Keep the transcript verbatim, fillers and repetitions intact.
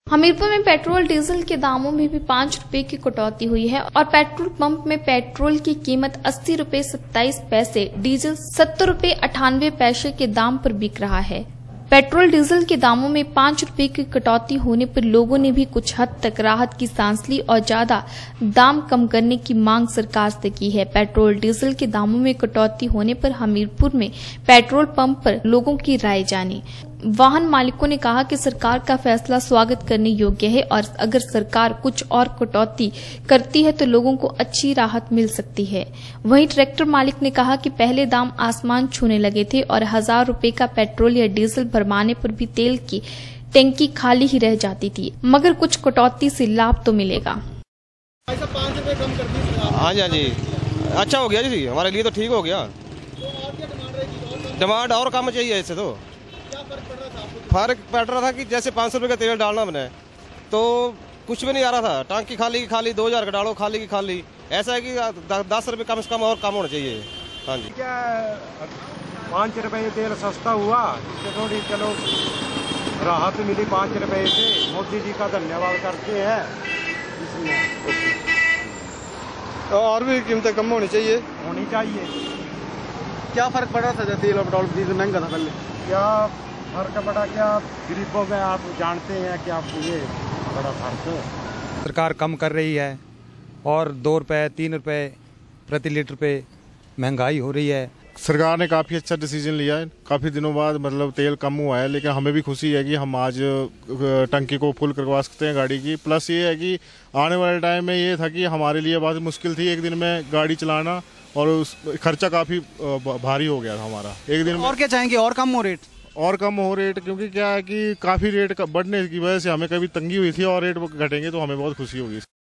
हमीरपुर में petrol diesel के दामों में भी पाँच रुपए की कटौती हुई है और पेट्रोल पंप में पेट्रोल की कीमत अस्सी रुपए सत्ताईस पैसे, डीजल सत्तर रुपए अठानवे पैसे के दाम पर बिक रहा है। पेट्रोल डीजल के दामों में पाँच रुपए की कटौती होने पर लोगों ने भी कुछ हद तक राहत की सांस ली और ज्यादा दाम कम करने की मांग सरकार से की है। पेट्रोल डीजल के दामों में कटौती होने पर हमीरपुर में पेट्रोल पंप पर लोगों की राय जानी। वाहन मालिकों ने कहा कि सरकार का फैसला स्वागत करने योग्य है और अगर सरकार कुछ और कटौती करती है तो लोगों को अच्छी राहत मिल सकती है। वहीं ट्रैक्टर मालिक ने कहा कि पहले दाम आसमान छूने लगे थे और हजार रुपए का पेट्रोल या डीजल भरवाने पर भी तेल की टंकी खाली ही रह जाती थी, मगर कुछ कटौती से लाभ तो मिलेगा। पाँच रुपए कम कर दी। हाँ जी हाँ जी, अच्छा हो गया जी, हमारे लिए तो ठीक हो गया। डिमांड और कम चाहिए इससे तो। फर्क पड़ रहा था कि जैसे पाँच सौ रुपये का तेल डालना बने तो कुछ भी नहीं आ रहा था, टंकी खाली की खाली, दो हजार का डालो खाली की खाली। ऐसा है कि दस रुपये कम से कम और कम होना चाहिए। हाँ जी, क्या पाँच रुपये तेल सस्ता हुआ, इससे थोड़ी चलो राहत मिली पाँच रुपये से। मोदी जी का धन्यवाद करते हैं। इसमें और भी कीमतें कम होनी चाहिए होनी चाहिए। क्या फर्क पड़ रहा था जब तेल और पेट्रोल डीजल महंगा था पहले? क्या फर्क पड़ा, क्या गरीबों में आप जानते हैं कि आपको ये बड़ा फर्क है। सरकार कम कर रही है और दो रुपये तीन रुपये प्रति लीटर पे महंगाई हो रही है। सरकार ने काफ़ी अच्छा डिसीजन लिया है। काफ़ी दिनों बाद मतलब तेल कम हुआ है, लेकिन हमें भी खुशी है कि हम आज टंकी को फुल करवा सकते हैं गाड़ी की। प्लस ये है कि आने वाले टाइम में ये था कि हमारे लिए बहुत मुश्किल थी एक दिन में गाड़ी चलाना और उस खर्चा काफ़ी भारी हो गया था हमारा एक दिन में। और क्या चाहेंगे, और कम हो रेट? और कम हो रेट, क्योंकि क्या है कि काफ़ी रेट बढ़ने की वजह से हमें कभी तंगी हुई थी और रेट घटेंगे तो हमें बहुत खुशी होगी।